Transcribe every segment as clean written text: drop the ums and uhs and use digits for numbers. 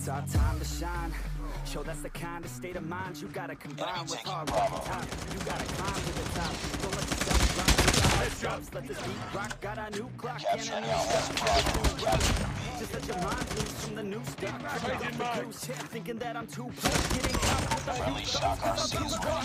It's our time to shine. Yo, that's the kind of state of mind you gotta combine with hard work and time. You gotta climb to the top. Don't let yourself drop. Let this beat rock. Got a new clock and a new rock. Just let your mind loose from the new stuff. Trading the goose, yeah, thinking that I'm too close. Getting caught with the Friendly shock RC is ready.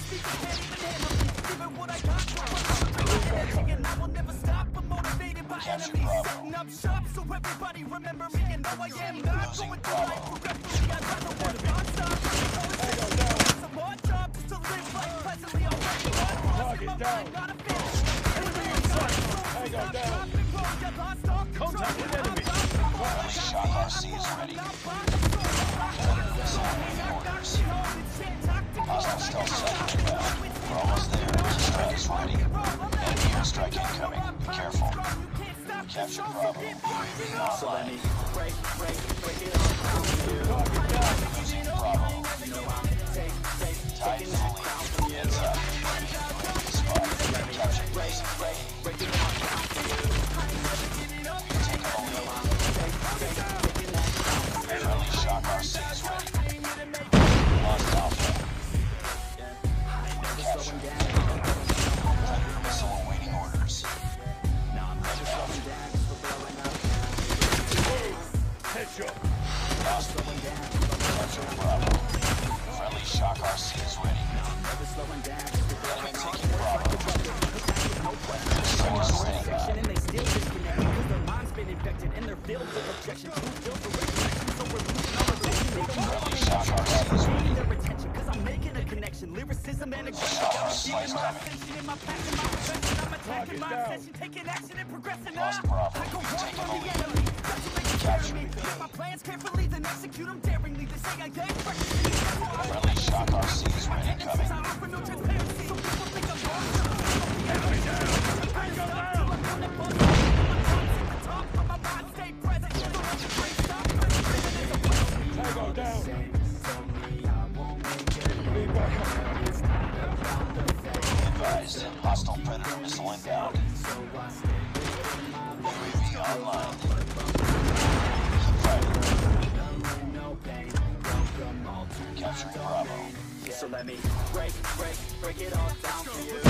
Even what I got, and I will never stop. I'm motivated by enemies, setting up shop so everybody remember me and know I am not going through life progressively. I'd rather work non-stop. Some more job just to live life pleasantly. Already on lost in my mind, not a finish. Contact with enemy. Friendly shock RC is ready. Hostile stealth sector inbound. We're almost there. Strike is ready. Enemy airstrike incoming. Be careful. Capture Bravo. UAV online. Losing Bravo. Tied fully. Heads up. Spot. Capture base. We've taken the lead. Friendly shock RC is ready. Lost Alpha. Capture. Predator missile awaiting orders. Headshot. Lost lead. Capture Bravo. Friendly shock RC is ready. Enemy taking Bravo. Strike is ready. And they still disconnect because their mind's been infected and they're filled with objection. Filled with rejection, so we're losing all Friendly shock RC is ready. their attention because I'm making a connection. Lyricism and aggression. Shock slice coming. In my passion, my profession, I'm attacking my obsession, taking action and progressing. Lost Bravo. I go We've wrong taken on the the lead. enemy. That's what makes Capture. me. Make my plans carefully, then execute them daringly. They say I ain't practicing. Friendly shock RC is ready. Coming. I offer no transparency, so people think I'm wrong. Enemy down. Tango down. Tango down. Lead back up. Advised. Hostile Predator missile inbound. UAV online. Keep fighting. Capturing Bravo. So let me break it all down for you.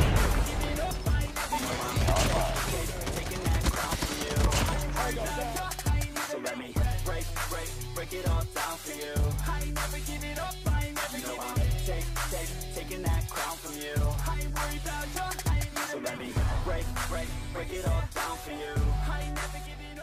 UAV online. Taking that crown from you. So let me break it all down for you. I ain't never give it up, I ain't never give it up. Taking that crown from you. I ain't worried about you. So let me break it all down for you. I ain't never give it up.